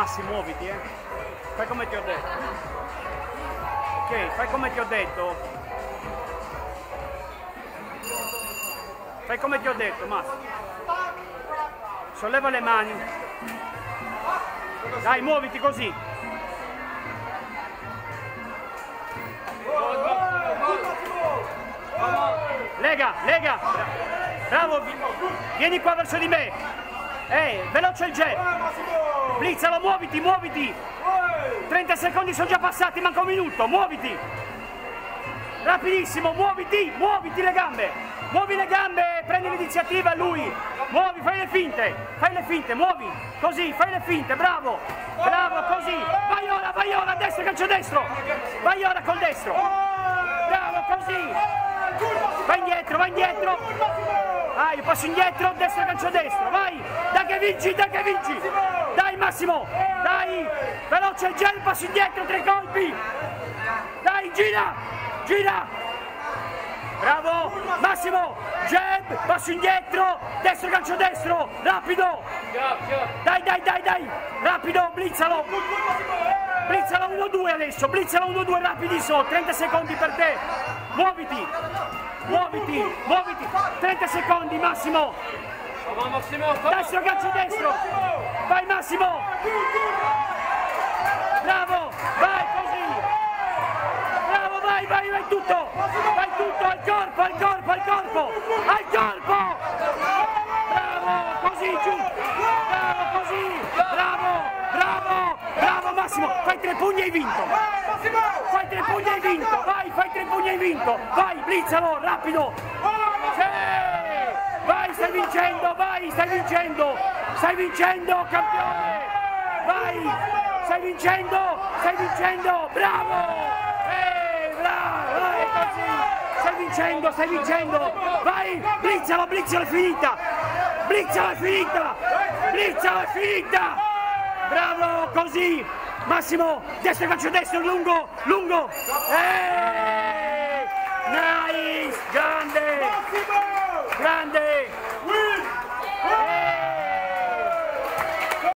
Massi, muoviti, Fai come ti ho detto. Ok, fai come ti ho detto. Fai come ti ho detto, Massi. Solleva le mani. Dai, muoviti così. Lega, lega. Bravo, vieni qua verso di me. Veloce il jab. Blizzalo, muoviti, muoviti. 30 secondi sono già passati, manca un minuto, muoviti. Rapidissimo, muoviti, muoviti le gambe. Muovi le gambe, prendi l'iniziativa lui. Muovi, fai le finte, muovi. Così, fai le finte, bravo. Bravo, così. Vai ora, destro, calcio destro. Vai ora col destro. Bravo, così. Vai indietro, vai indietro. Vai, passo indietro, destra, calcio destro. Vai, dai che vinci, dai che vinci. Dai Massimo, dai. Veloce il gel, passo indietro, 3 colpi. Dai, gira, gira. Bravo, Massimo, jab, passo indietro, destro, calcio destro, rapido. Dai, dai, dai, dai, rapido, blizzalo. Blizzalo 1-2 adesso, blizzalo 1-2 rapidissimo, 30 secondi per te. Muoviti, muoviti, muoviti, 30 secondi Massimo. Destro, calcio destro. Vai Massimo. Bravo, vai così. Bravo, vai, vai, vai tutto. Vai tutto, al corpo, al corpo, al corpo. Al corpo. Bravo, così, giù. Bravo, così. Bravo, bravo, bravo Massimo. Fai 3 pugni e hai vinto. Fai 3 pugni e hai vinto. Vai, fai 3 pugni e hai vinto. Vai, blizzalo, rapido. Sì. Vai, stai vincendo, vai, stai vincendo. Stai vincendo, campione. Vai, stai vincendo, bravo. Bravo, vai così. Stai vincendo. Vai, blizzalo, blizzalo, è finita. Blizzalo, è finita. Blizzalo, è finita. Bravo, così. Massimo, destro, calcio destro, lungo, lungo. Nice, grande. Grande.